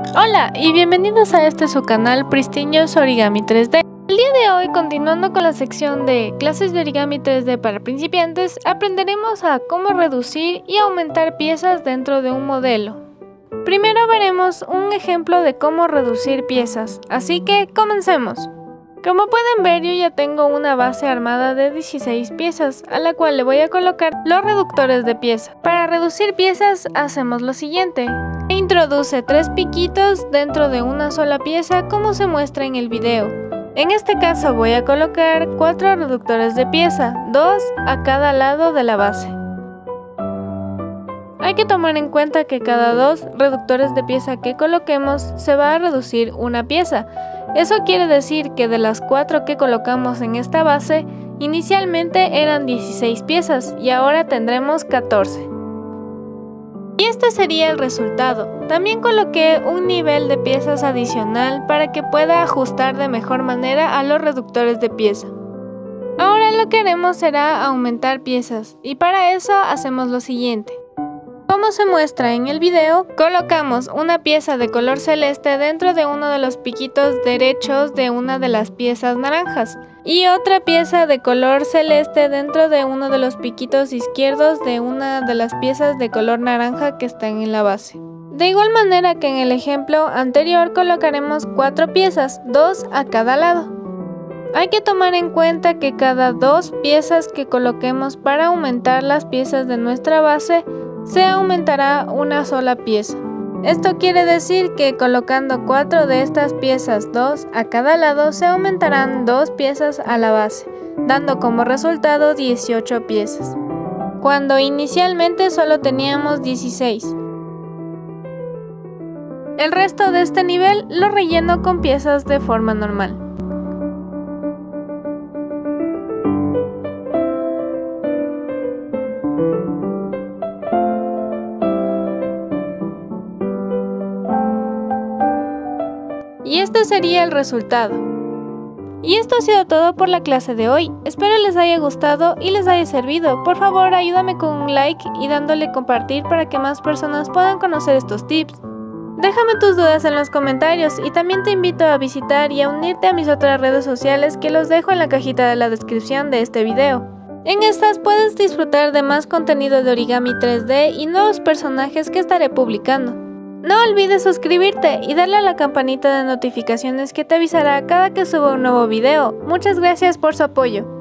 Hola y bienvenidos a su canal Pristiños Origami 3D. El día de hoy, continuando con la sección de clases de origami 3D para principiantes, aprenderemos a cómo reducir y aumentar piezas dentro de un modelo. Primero veremos un ejemplo de cómo reducir piezas, así que comencemos. Como pueden ver, yo ya tengo una base armada de 16 piezas, a la cual le voy a colocar los reductores de pieza. Para reducir piezas hacemos lo siguiente. Introduce 3 piquitos dentro de una sola pieza como se muestra en el video. En este caso voy a colocar 4 reductores de pieza, 2 a cada lado de la base. Hay que tomar en cuenta que cada 2 reductores de pieza que coloquemos se va a reducir una pieza. Eso quiere decir que de las 4 que colocamos en esta base, inicialmente eran 16 piezas y ahora tendremos 14. Y este sería el resultado. También coloqué un nivel de piezas adicional para que pueda ajustar de mejor manera a los reductores de pieza. Ahora lo que haremos será aumentar piezas y para eso hacemos lo siguiente. Como se muestra en el video, colocamos una pieza de color celeste dentro de uno de los piquitos derechos de una de las piezas naranjas y otra pieza de color celeste dentro de uno de los piquitos izquierdos de una de las piezas de color naranja que están en la base. De igual manera que en el ejemplo anterior colocaremos 4 piezas, 2 a cada lado. Hay que tomar en cuenta que cada 2 piezas que coloquemos para aumentar las piezas de nuestra base, se aumentará una sola pieza. Esto quiere decir que colocando 4 de estas piezas, 2 a cada lado, se aumentarán 2 piezas a la base, dando como resultado 18 piezas, cuando inicialmente solo teníamos 16. El resto de este nivel lo relleno con piezas de forma normal. Y este sería el resultado. Y esto ha sido todo por la clase de hoy. Espero les haya gustado y les haya servido. Por favor, ayúdame con un like y dándole compartir para que más personas puedan conocer estos tips. Déjame tus dudas en los comentarios y también te invito a visitar y a unirte a mis otras redes sociales que los dejo en la cajita de la descripción de este video. En estas puedes disfrutar de más contenido de origami 3D y nuevos personajes que estaré publicando. No olvides suscribirte y darle a la campanita de notificaciones que te avisará cada que suba un nuevo video. Muchas gracias por su apoyo.